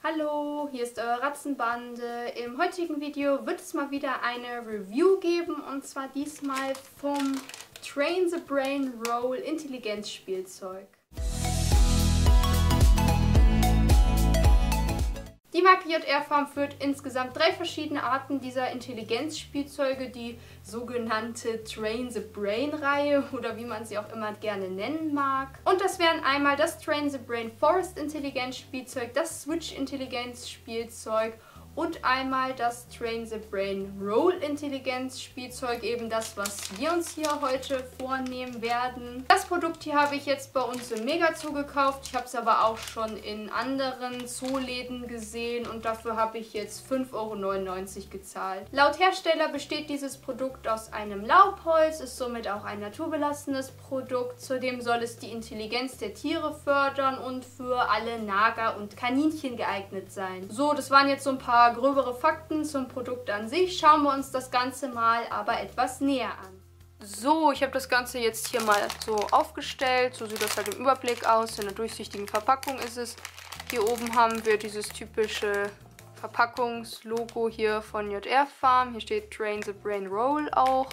Hallo, hier ist eure Ratzenbande. Im heutigen Video wird es mal wieder eine Review geben und zwar diesmal vom Train the Brain Roll Intelligenzspielzeug. Die Marke JR Farm führt insgesamt 3 verschiedene Arten dieser Intelligenzspielzeuge, die sogenannte Train the Brain Reihe oder wie man sie auch immer gerne nennen mag. Und das wären einmal das Train the Brain Forest Intelligenzspielzeug, das Switch Intelligenzspielzeug und einmal das Train the Brain Roll Intelligenzspielzeug, eben das, was wir uns hier heute vornehmen werden. Das Produkt hier habe ich jetzt bei uns im Megazoo gekauft. Ich habe es aber auch schon in anderen Zooläden gesehen und dafür habe ich jetzt 5,99 € gezahlt. Laut Hersteller besteht dieses Produkt aus einem Laubholz, ist somit auch ein naturbelassenes Produkt. Zudem soll es die Intelligenz der Tiere fördern und für alle Nager und Kaninchen geeignet sein. So, das waren jetzt so ein paar gröbere Fakten zum Produkt an sich. Schauen wir uns das Ganze mal aber etwas näher an. So, ich habe das Ganze jetzt hier mal so aufgestellt. So sieht das halt im Überblick aus. In einer durchsichtigen Verpackung ist es. Hier oben haben wir dieses typische Verpackungslogo hier von JR Farm. Hier steht Train the Brain Roll auch.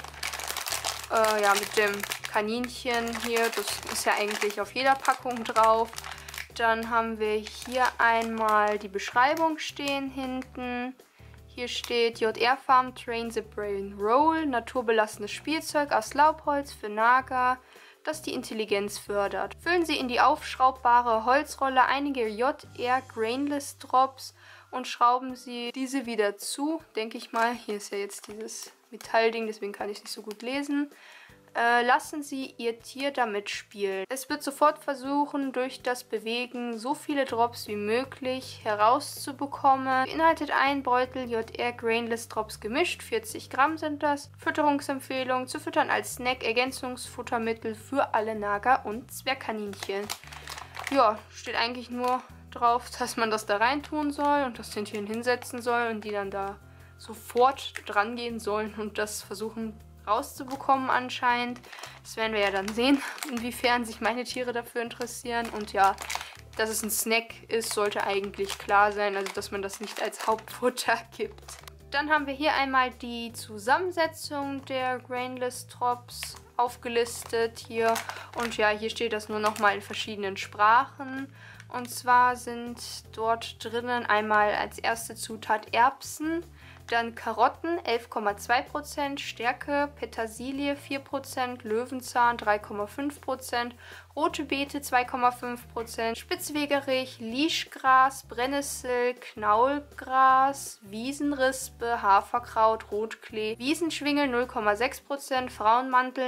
Ja, mit dem Kaninchen hier. Das ist ja eigentlich auf jeder Packung drauf. Dann haben wir hier einmal die Beschreibung stehen hinten. Hier steht JR Farm Train the Brain Roll, naturbelassenes Spielzeug aus Laubholz für Nager, das die Intelligenz fördert. Füllen Sie in die aufschraubbare Holzrolle einige JR Grainless Drops und schrauben Sie diese wieder zu, denke ich mal. Hier ist ja jetzt dieses Metallding, deswegen kann ich es nicht so gut lesen. Lassen Sie Ihr Tier damit spielen. Es wird sofort versuchen, durch das Bewegen so viele Drops wie möglich herauszubekommen. Beinhaltet ein Beutel JR Grainless Drops gemischt, 40 Gramm sind das. Fütterungsempfehlung: zu füttern als Snack, Ergänzungsfuttermittel für alle Nager- und Zwergkaninchen. Ja, steht eigentlich nur drauf, dass man das da rein tun soll und das den Tieren hinsetzen soll und die dann da sofort dran gehen sollen und das versuchen rauszubekommen anscheinend. Das werden wir ja dann sehen, inwiefern sich meine Tiere dafür interessieren. Und ja, dass es ein Snack ist, sollte eigentlich klar sein, also dass man das nicht als Hauptfutter gibt. Dann haben wir hier einmal die Zusammensetzung der Grainless Drops aufgelistet hier. Und ja, hier steht das nur nochmal in verschiedenen Sprachen. Und zwar sind dort drinnen einmal als erste Zutat Erbsen, dann Karotten 11,2%, Stärke, Petersilie 4%, Löwenzahn 3,5%, rote Beete 2,5%, Spitzwegerich, Lischgras, Brennnessel, Knaulgras, Wiesenrispe, Haferkraut, Rotklee, Wiesenschwingel 0,6%, Frauenmantel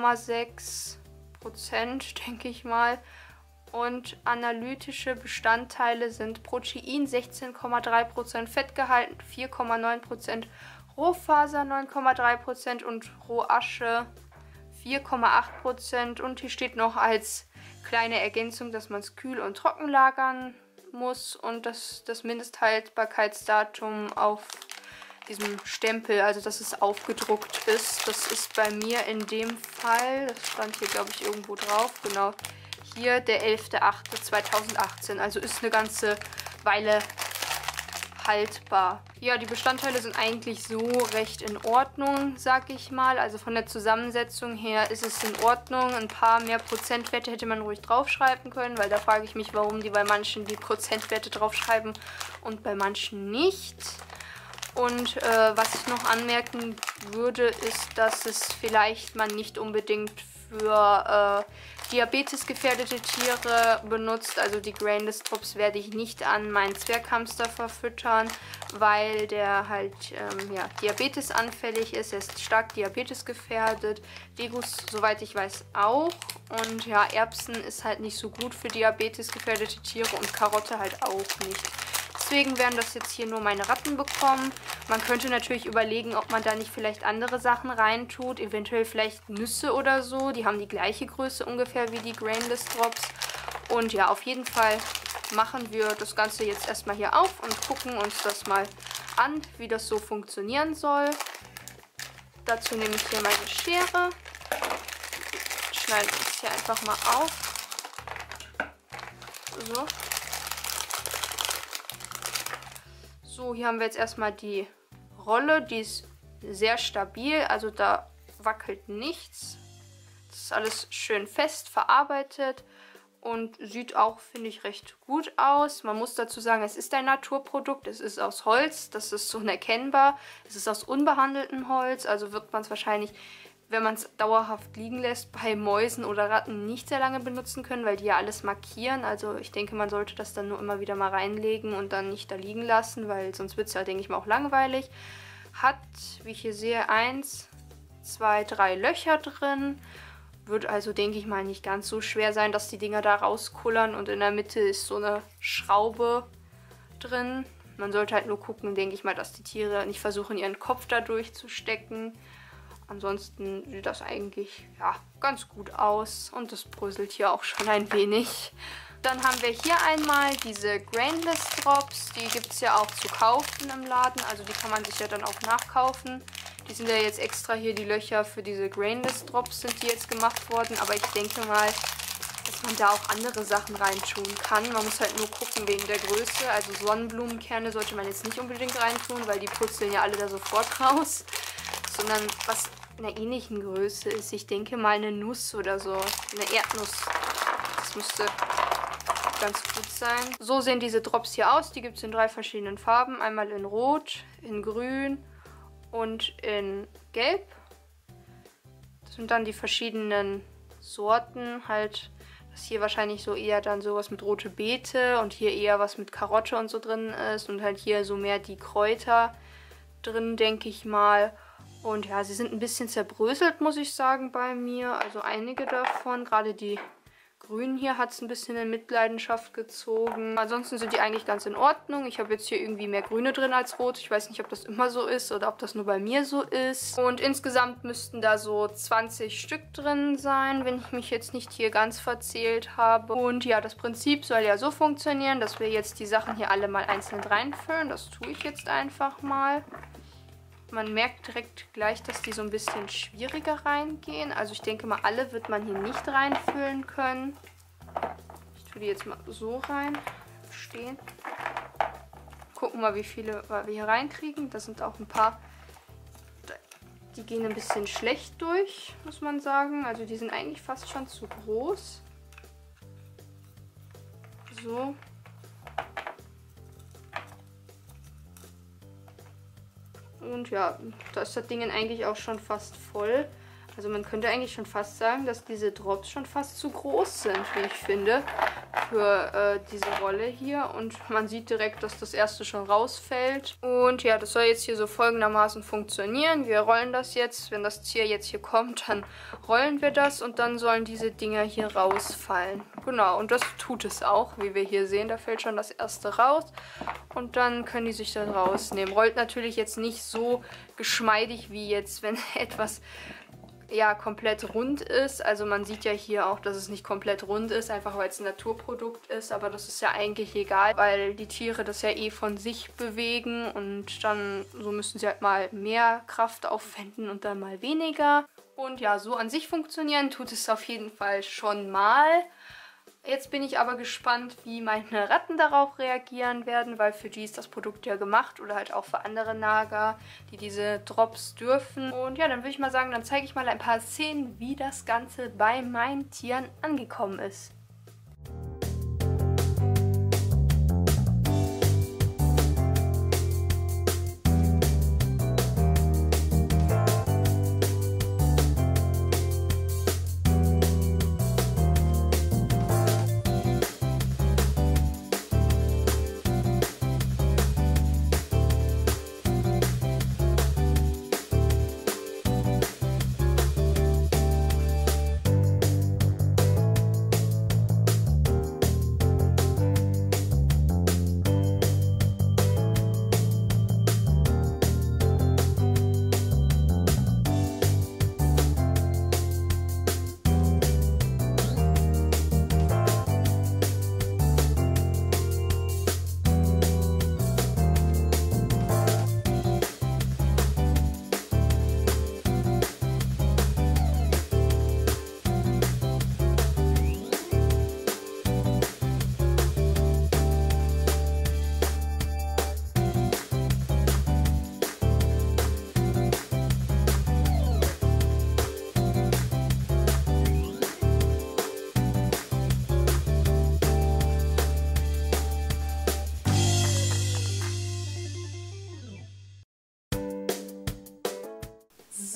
0,6%, denke ich mal. Und analytische Bestandteile sind Protein 16,3%, Fettgehalt 4,9%, Rohfaser 9,3% und Rohasche 4,8%. Und hier steht noch als kleine Ergänzung, dass man es kühl und trocken lagern muss und dass das Mindesthaltbarkeitsdatum auf diesem Stempel, also dass es aufgedruckt ist. Das ist bei mir in dem Fall, das stand hier glaube ich irgendwo drauf, genau. Hier der 11.08.2018, also ist eine ganze Weile haltbar. Ja, die Bestandteile sind eigentlich so recht in Ordnung, sag ich mal. Also von der Zusammensetzung her ist es in Ordnung. Ein paar mehr Prozentwerte hätte man ruhig draufschreiben können, weil da frage ich mich, warum die bei manchen die Prozentwerte draufschreiben und bei manchen nicht. Und was ich noch anmerken würde, ist, dass es vielleicht man nicht unbedingt für diabetesgefährdete Tiere benutzt. Also die Grainless Drops werde ich nicht an meinen Zwerghamster verfüttern, weil der halt ja, diabetesanfällig ist. Er ist stark diabetesgefährdet. Degus, soweit ich weiß, auch. Und ja, Erbsen ist halt nicht so gut für diabetesgefährdete Tiere und Karotte halt auch nicht. Deswegen werden das jetzt hier nur meine Ratten bekommen. Man könnte natürlich überlegen, ob man da nicht vielleicht andere Sachen reintut. Eventuell vielleicht Nüsse oder so. Die haben die gleiche Größe ungefähr wie die Grainless Drops. Und ja, auf jeden Fall machen wir das Ganze jetzt erstmal hier auf und gucken uns das mal an, wie das so funktionieren soll. Dazu nehme ich hier meine Schere. Schneide es hier einfach mal auf. So. So, hier haben wir jetzt erstmal die Rolle. Die ist sehr stabil, also da wackelt nichts. Das ist alles schön fest verarbeitet und sieht auch, finde ich, recht gut aus. Man muss dazu sagen, es ist ein Naturprodukt. Es ist aus Holz, das ist so unerkennbar. Es ist aus unbehandeltem Holz, also wird man es wahrscheinlich, wenn man es dauerhaft liegen lässt, bei Mäusen oder Ratten nicht sehr lange benutzen können, weil die ja alles markieren. Also ich denke, man sollte das dann nur immer wieder mal reinlegen und dann nicht da liegen lassen, weil sonst wird es ja, denke ich mal, auch langweilig. Hat, wie ich hier sehe, 1, 2, 3 Löcher drin. Wird also, denke ich mal, nicht ganz so schwer sein, dass die Dinger da rauskullern. Und in der Mitte ist so eine Schraube drin. Man sollte halt nur gucken, denke ich mal, dass die Tiere nicht versuchen, ihren Kopf da durchzustecken. Ansonsten sieht das eigentlich, ja, ganz gut aus. Und das bröselt hier auch schon ein wenig. Dann haben wir hier einmal diese Grainless Drops. Die gibt es ja auch zu kaufen im Laden. Also die kann man sich ja dann auch nachkaufen. Die sind ja jetzt extra hier, die Löcher für diese Grainless Drops sind die jetzt gemacht worden. Aber ich denke mal, dass man da auch andere Sachen reintun kann. Man muss halt nur gucken wegen der Größe. Also Sonnenblumenkerne sollte man jetzt nicht unbedingt reintun, weil die purzeln ja alle da sofort raus. Sondern was in einer ähnlichen Größe ist. Ich denke mal eine Nuss oder so. Eine Erdnuss. Das müsste ganz gut sein. So sehen diese Drops hier aus. Die gibt es in 3 verschiedenen Farben. Einmal in Rot, in Grün und in Gelb. Das sind dann die verschiedenen Sorten. Halt, das hier wahrscheinlich so eher dann sowas mit rote Beete und hier eher was mit Karotte und so drin ist. Und halt hier so mehr die Kräuter drin, denke ich mal. Und ja, sie sind ein bisschen zerbröselt, muss ich sagen, bei mir. Also einige davon, gerade die Grün hier hat es ein bisschen in Mitleidenschaft gezogen. Ansonsten sind die eigentlich ganz in Ordnung. Ich habe jetzt hier irgendwie mehr Grüne drin als Rot. Ich weiß nicht, ob das immer so ist oder ob das nur bei mir so ist. Und insgesamt müssten da so 20 Stück drin sein, wenn ich mich jetzt nicht hier ganz verzählt habe. Und ja, das Prinzip soll ja so funktionieren, dass wir jetzt die Sachen hier alle mal einzeln reinfüllen. Das tue ich jetzt einfach mal. Man merkt direkt gleich, dass die so ein bisschen schwieriger reingehen. Also ich denke mal, alle wird man hier nicht reinfüllen können. Ich tue die jetzt mal so rein. Stehen. Gucken mal, wie viele wir hier reinkriegen. Das sind auch ein paar, die gehen ein bisschen schlecht durch, muss man sagen. Also die sind eigentlich fast schon zu groß. So. Und ja, da ist das Ding eigentlich auch schon fast voll. Also man könnte eigentlich schon fast sagen, dass diese Drops schon fast zu groß sind, wie ich finde, für diese Rolle hier. Und man sieht direkt, dass das erste schon rausfällt. Und ja, das soll jetzt hier so folgendermaßen funktionieren. Wir rollen das jetzt. Wenn das Tier jetzt hier kommt, dann rollen wir das und dann sollen diese Dinger hier rausfallen. Genau, und das tut es auch, wie wir hier sehen. Da fällt schon das erste raus und dann können die sich da rausnehmen. Rollt natürlich jetzt nicht so geschmeidig wie jetzt, wenn etwas ja komplett rund ist. Also man sieht ja hier auch, dass es nicht komplett rund ist, einfach weil es ein Naturprodukt ist. Aber das ist ja eigentlich egal, weil die Tiere das ja eh von sich bewegen und dann so müssen sie halt mal mehr Kraft aufwenden und dann mal weniger. Und ja, so an sich funktionieren tut es auf jeden Fall schon mal. Jetzt bin ich aber gespannt, wie meine Ratten darauf reagieren werden, weil für die ist das Produkt ja gemacht oder halt auch für andere Nager, die diese Drops dürfen. Und ja, dann würde ich mal sagen, dann zeige ich mal ein paar Szenen, wie das Ganze bei meinen Tieren angekommen ist.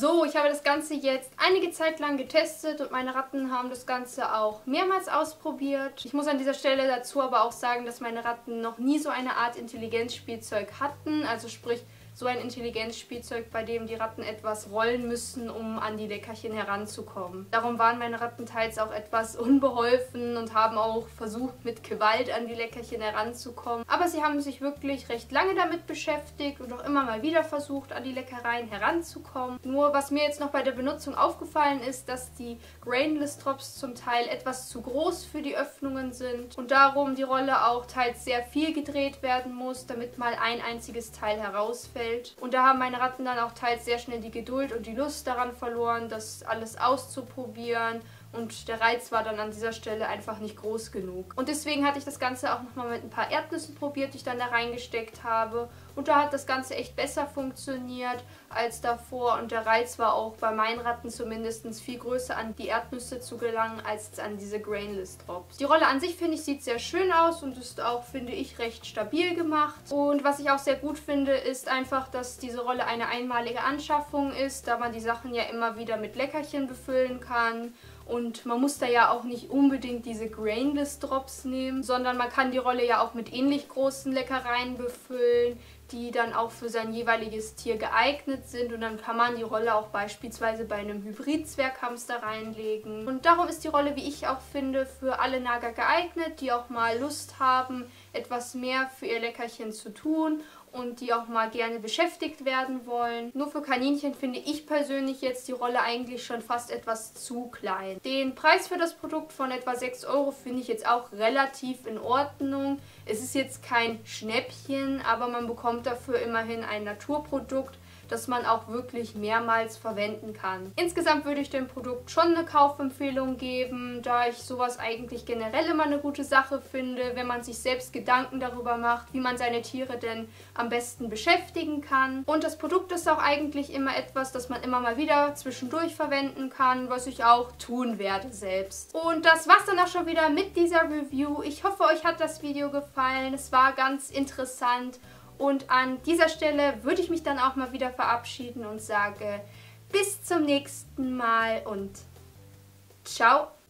So, ich habe das Ganze jetzt einige Zeit lang getestet und meine Ratten haben das Ganze auch mehrmals ausprobiert. Ich muss an dieser Stelle dazu aber auch sagen, dass meine Ratten noch nie so eine Art Intelligenzspielzeug hatten. Also sprich, so ein Intelligenzspielzeug, bei dem die Ratten etwas rollen müssen, um an die Leckerchen heranzukommen. Darum waren meine Ratten teils auch etwas unbeholfen und haben auch versucht, mit Gewalt an die Leckerchen heranzukommen. Aber sie haben sich wirklich recht lange damit beschäftigt und auch immer mal wieder versucht, an die Leckereien heranzukommen. Nur was mir jetzt noch bei der Benutzung aufgefallen ist, dass die Grainless Drops zum Teil etwas zu groß für die Öffnungen sind und darum die Rolle auch teils sehr viel gedreht werden muss, damit mal ein einziges Teil herausfällt. Und da haben meine Ratten dann auch teils sehr schnell die Geduld und die Lust daran verloren, das alles auszuprobieren. Und der Reiz war dann an dieser Stelle einfach nicht groß genug. Und deswegen hatte ich das Ganze auch nochmal mit ein paar Erdnüssen probiert, die ich dann da reingesteckt habe. Und da hat das Ganze echt besser funktioniert als davor. Und der Reiz war auch bei meinen Ratten zumindest viel größer, an die Erdnüsse zu gelangen, als an diese Grainless Drops. Die Rolle an sich, finde ich, sieht sehr schön aus und ist auch, finde ich, recht stabil gemacht. Und was ich auch sehr gut finde, ist einfach, dass diese Rolle eine einmalige Anschaffung ist, da man die Sachen ja immer wieder mit Leckerchen befüllen kann. Und man muss da ja auch nicht unbedingt diese Grainless Drops nehmen, sondern man kann die Rolle ja auch mit ähnlich großen Leckereien befüllen, die dann auch für sein jeweiliges Tier geeignet sind. Und dann kann man die Rolle auch beispielsweise bei einem Hybrid-Zwerghamster reinlegen. Und darum ist die Rolle, wie ich auch finde, für alle Nager geeignet, die auch mal Lust haben, etwas mehr für ihr Leckerchen zu tun und die auch mal gerne beschäftigt werden wollen. Nur für Kaninchen finde ich persönlich jetzt die Rolle eigentlich schon fast etwas zu klein. Den Preis für das Produkt von etwa 6 € finde ich jetzt auch relativ in Ordnung. Es ist jetzt kein Schnäppchen, aber man bekommt dafür immerhin ein Naturprodukt, das man auch wirklich mehrmals verwenden kann. Insgesamt würde ich dem Produkt schon eine Kaufempfehlung geben, da ich sowas eigentlich generell immer eine gute Sache finde, wenn man sich selbst Gedanken darüber macht, wie man seine Tiere denn am besten beschäftigen kann. Und das Produkt ist auch eigentlich immer etwas, das man immer mal wieder zwischendurch verwenden kann, was ich auch tun werde selbst. Und das war's dann auch schon wieder mit dieser Review. Ich hoffe, euch hat das Video gefallen. Es war ganz interessant. Und an dieser Stelle würde ich mich dann auch mal wieder verabschieden und sage bis zum nächsten Mal und ciao!